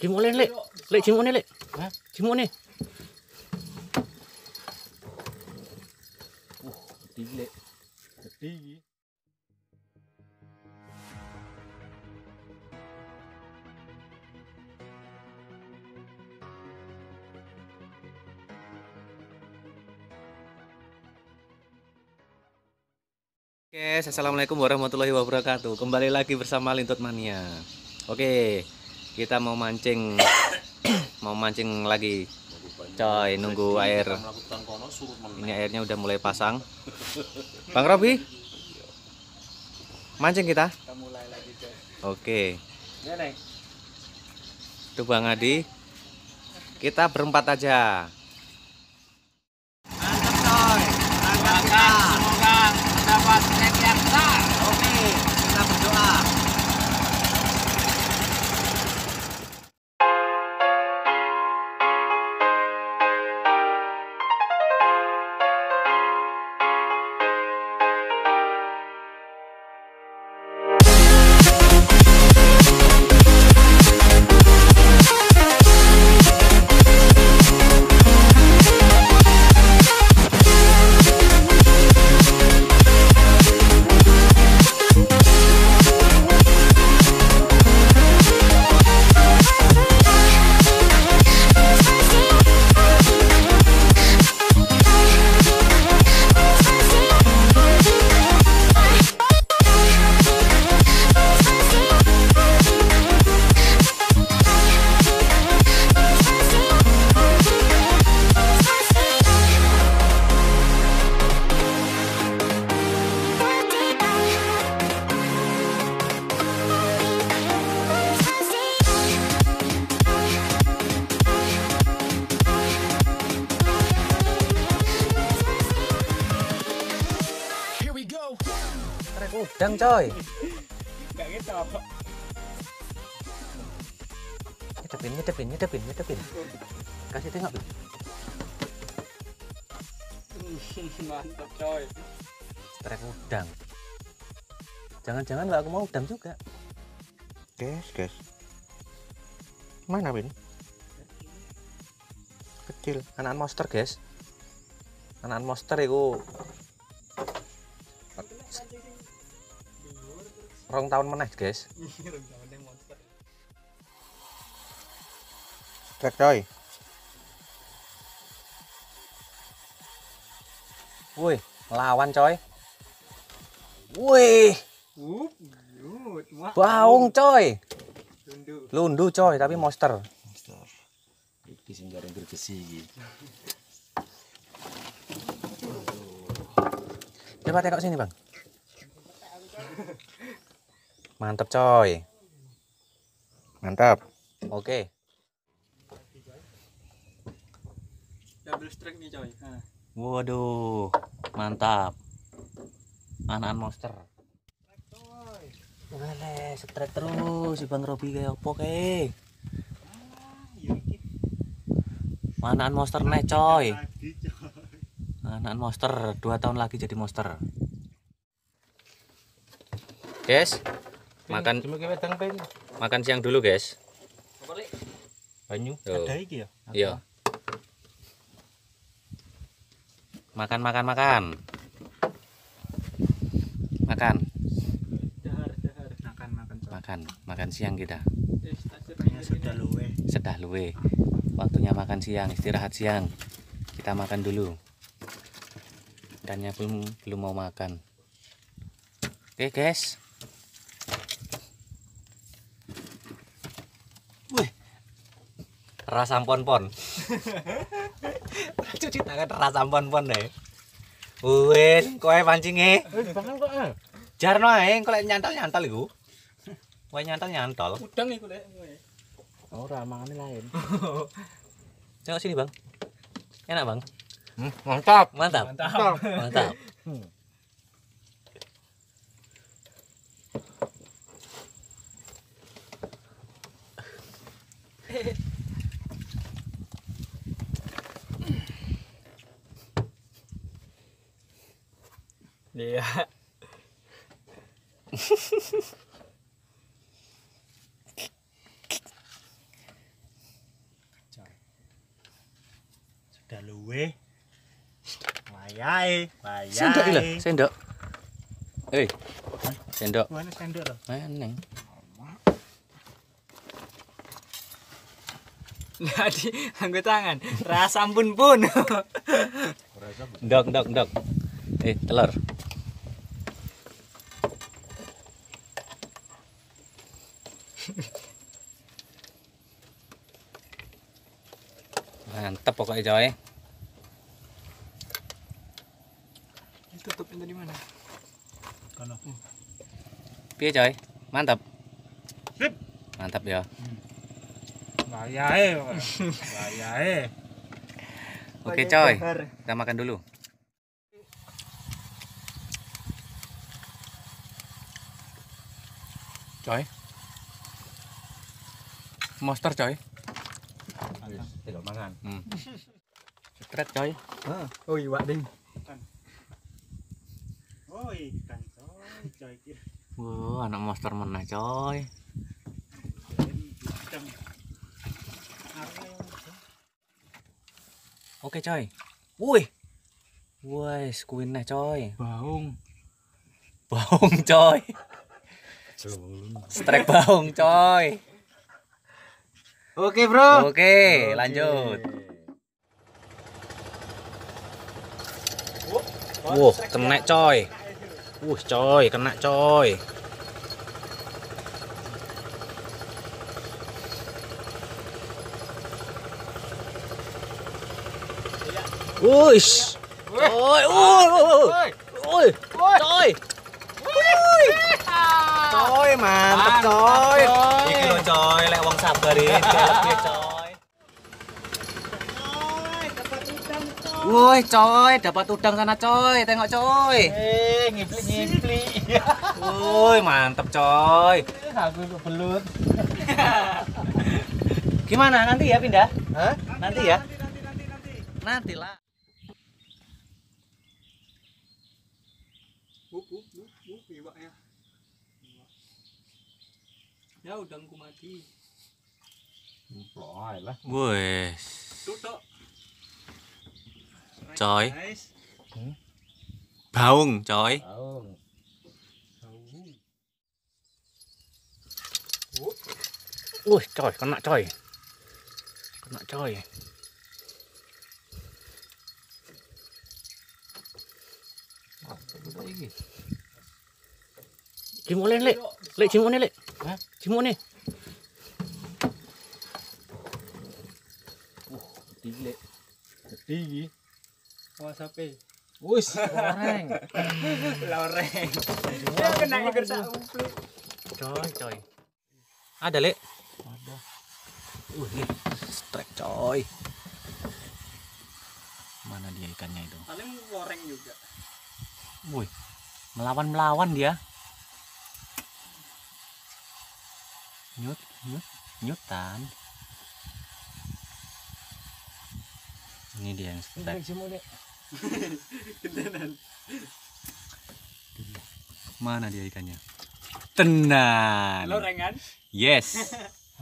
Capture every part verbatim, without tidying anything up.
Cimone lek. Lek cimone lek. Hah? Cimone. Uh, gede lek. Gede. Oke, assalamualaikum warahmatullahi wabarakatuh. Kembali lagi bersama Lintut Mania. Oke, kita mau mancing, mau mancing lagi. Coy, nunggu air. Ini airnya udah mulai pasang. Bang Robi, mancing kita. Oke. Itu Bang Adi. Kita berempat aja. Mantap coy, mantap, semoga dapat snack yang besar. Oke, kita berdoa. Trek udang coy. Enggak gitu apa. Nyedepin, nyedepin, nyedepin, nyedepin. Kasih tengok. Mantap coy. Trek udang. Jangan-jangan nggak aku mau udang juga. Guys, guys. Mana Win? Kecil, anak monster guys. Anak monster itu rong tahun meneh guys. Trek coy. Wih, lawan coy. Wih, baung coy. Lundu coy, tapi monster. Iki sing gareng gregesi iki. Coba tengok sini bang. Mantap coy. Mantap. Oke. Double strike nih coy. Nah. Waduh, mantap. Anak monster. Wale, strike terus si Bang Robi kayak opo ke? Anak monster nih coy. Anak monster dua tahun lagi jadi monster. Guys, makan makan siang dulu guys. Banyu Tuh. ada iki ya? Iya. Makan makan makan. Makan. Dahar dahar. Makan makan coy. Makan makan siang kita. Sudah luwe. Sedah luwe. Waktunya makan siang, istirahat siang. Kita makan dulu. Ikannya belum belum mau makan. Oke guys. Wih, rasa pon-pon. Cuci tangan rasa pon-pon deh. Wih, kowe pancingnya. Bahkan kok ah. Jarno ae, kok lek nyantol-nyantol iku. Kowe nyantol-nyantol. Udang iku lek. Ora mangane lain. Tengok sini, Bang. Enak, Bang. Hmm, mantap. Mantap. Mantap. Mantap. Hmm. Iya. Ada luwe. Wayahe, Sendok iki lho, wayahe. sendok. Eh. Sendok. Mana sendok lho? Eneng. Jadi anggo tangan, rasa ampun pun. Ndok, ndok, ndok. Eh, telur. Mantap pokoknya coy. Tutupnya dari mana? Kono. Piye coy? Mantap. Sip. Mantap ya. Wayahe, wayahe. Oke coy, kita makan dulu. Coy. Monster coy. Tidak mangan. Hmm. Strek coy. Oh iya ding. Oh ikan coy, coy iki. Wow, anak monster meneh coy. Ikan. Oke coy. Wih. Wes, kuineh coy. Baung. Baung coy. Strek baung coy. Oke, Bro. Oke, lanjut. Wuh, kena coy. Wuh, coy, kena coy. Wush. Coy, wuh, wuh, wuh. Coy. Coy, mantep coy. Iki lho coy, lek wong sabar iki lebih coy. Woi coy, dapat udang sana coy, tengok coy. Eh, ngipli-ngipli. Woi, mantep coy. Aku kok belut. Gimana nanti ya pindah? Hah? Nanti ya? Nanti nanti nanti nanti. Nanti lah. Buk, buk, buk, buk, iwaknya. Ya udangku mati. Ploi lah. Wes. Tutuk. Coy. Guys. Baung coy. Baung. Wih coy, kena coy. Kena coy. Cimone lek. Lek cimone lek. Hah? Cimone. Uh, tinggi. Tinggi. WhatsApp. Wis, goreng. Loreng. Ya kena ikan sak umpli. Coy, coy. Ada lek. Ada. Uh, nih. Strike coy. Mana dia ikannya itu? Paling goreng juga. Wih, melawan-melawan dia. Nyut, nyut, nyutan. Ini dia yang strike. Gendenan. Mana dia ikannya? Tenan. Lorengan. Yes.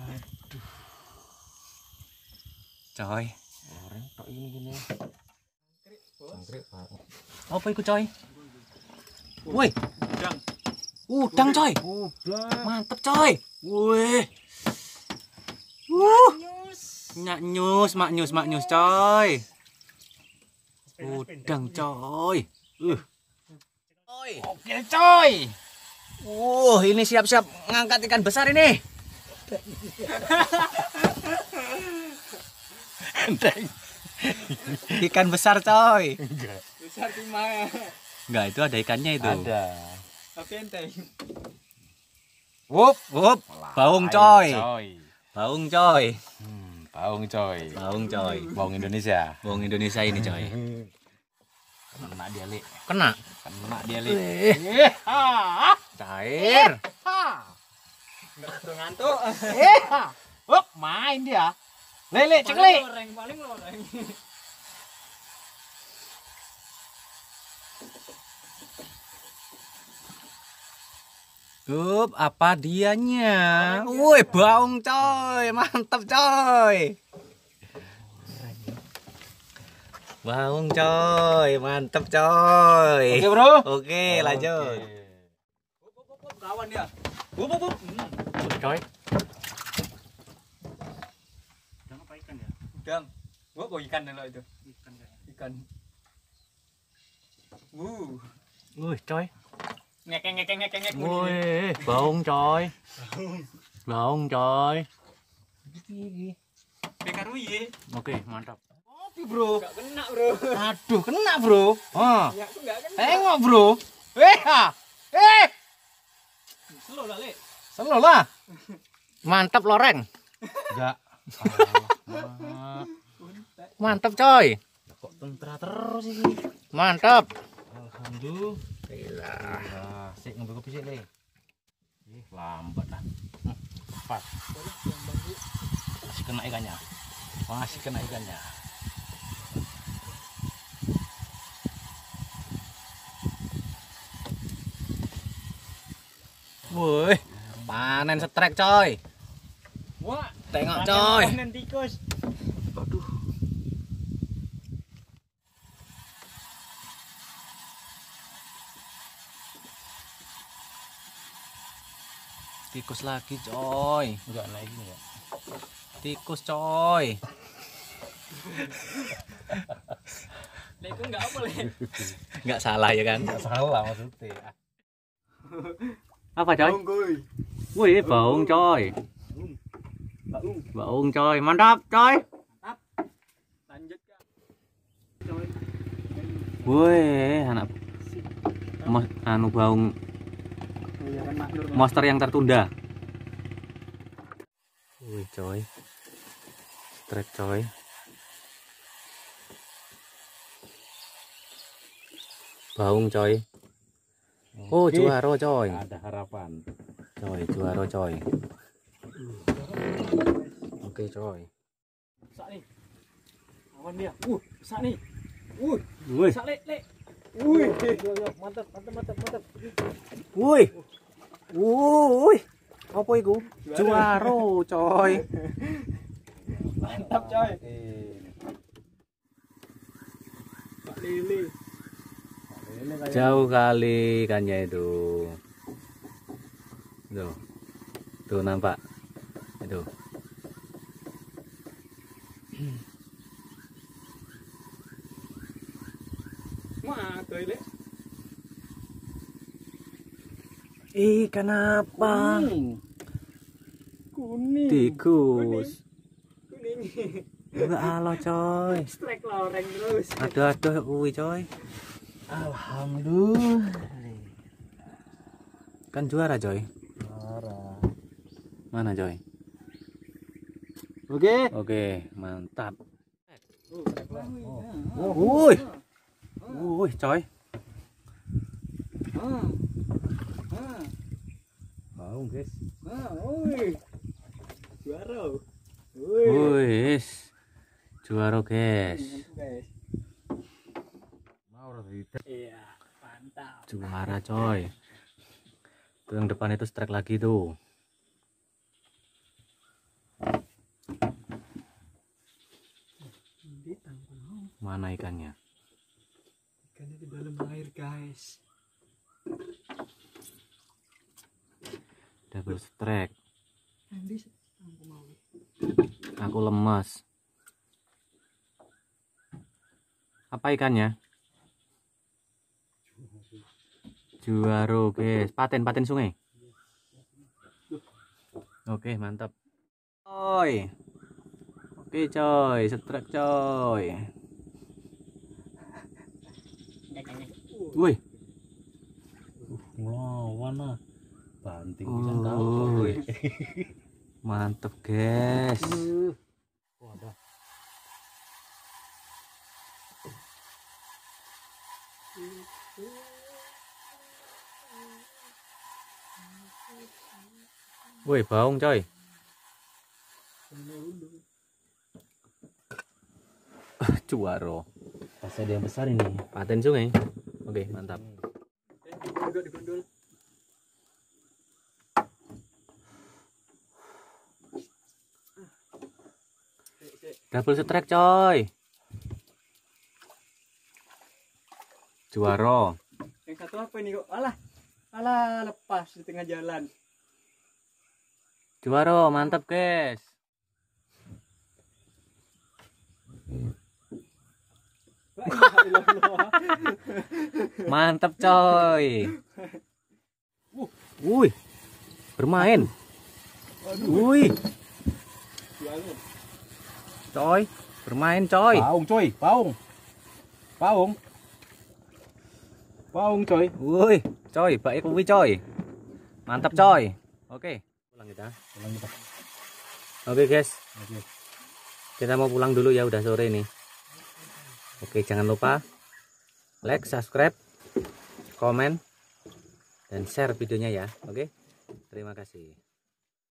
Coy. Goreng tok ini gini. Anggrek, Pak. Apa itu coy? Woi, Udang. udang coy. Udah. Mantep coy. Wih. Wuh. Nyak nyus, mak nyus, mak nyus coy. Udang coy. Uh. Coy. Oke, coy. Uh, ini siap-siap ngangkat ikan besar ini. Ikan besar coy. Besar di mana? Enggak, itu ada ikannya itu. Ada. Tapi enteng. Wup, Wup, baung coy. Baung coy. Hmm, baung coy. Baung coy. Baung Indonesia. Baung Indonesia ini coy. Kena dia, Li. Kena. Kena dia, Li. Eh, cair. Ngantuk. Eh, Wup, main dia. Lele, cek Li. Loreng, paling loreng. Up, apa dianya? Woi, baung coy. Mantap coy. Baung coy, mantep coy. Oke bro. Oke, lanjut. Kawan ya. Wup wup wup. Coy. Udang apa ikan ya? Udang. Gua kok ikan lo itu. Ikan kayak. Ikan. Wuh. Wih, coy. Ngekeng ngekeng ngekeng ngek. Wih, baung coy. Baung coy. Gigi. Bekaruye. Oke, mantap. Kopi bro. Gak kena bro. Aduh, kena bro. Oh. Ya aku gak kena. Tengok bro. Eh, ha. Eh. Slow lah le. Selo lah. Mantap loreng. Enggak. Mantap coy. Kok tentra terus ini? Mantap. Alhamdulillah. Gila. Sik ngambil kopi sik le. Ih, lambat lah. Hmm, Pas. Masih kena ikannya. Masih kena ikannya. Woi, panen setrek coy. Wah. Tengok coy. Panen tikus. Aduh. Tikus lagi coy. Enggak naik ini ya. Tikus coy. Le aku enggak apa le. Enggak salah ya kan? Enggak salah maksudnya. Apa coy? Kuy. Wih, baung coy. Baung. Baung coy. Mantap coy. Lanjut kan. Wih, anak Mo anu baung Ya kan makmur. monster yang tertunda. Wih coy. Strek coy. Baung coy. Oh, Oke. juara coy. Ada harapan. Coy, juara coy. Oke coy. Sak nih. Awan dia. Uh, sak nih. Uh, Wih, sak le le. Wih, yo yo mantap mantap mantap mantap. wih. Wih. Apa iku? Juara coy. Mantap coy. Eh, Pak Lele. ini kayak Jauh kali ikannya itu. Tuh. Tuh nampak. Itu. Wah, coy le. Ikan apa? Kuning. Kuning. Tikus. Kuning. Enggak alo coy. Strike loreng terus. Aduh aduh uwi coy. alhamdulillah. Kan juara coy. Parah. Mana coy? Oke. Oke, mantap. Oh. Wuih. Wuih coy. Ah. Ah. Mau guys. Ah, oi. Juara. Woi. Wuih. Juara guys. Guys. Mau tadi. Iya, mantap. Juara coy. Tuh yang depan itu strike lagi tuh. Di tangkung. Mana ikannya? Ikannya di dalam air, guys. Double strike. Nanti tangkung mau. Aku lemas. Apa ikannya? Juara guys. Paten paten sungai. Oke, mantap. Coy. Oke coy, strike coy. Wih. Ngelawan ah. Banting Oh, bisa tahu. wih. Mantep guys. Wadah. Wih, baung coy. Juara. Pas ada yang besar ini. Paten sungai. Oke, mantap. Digondol, digondol. Double strike coy. Juara. Yang satu apa ini kok? Alah. Alah, lepas di tengah jalan. Juara, mantap, guys. Mantap, coy. Wuih. Bermain. Wuih. Coy, bermain, coy. Paung, coy, paung. Paung. Paung, coy. Wuih, coy, baik kuwi, coy. Mantap, coy. Oke, pulang kita. Pulang kita. Oke, guys. Oke. Kita mau pulang dulu ya, udah sore nih. Oke, jangan lupa like, subscribe, komen, dan share videonya ya. Oke, terima kasih.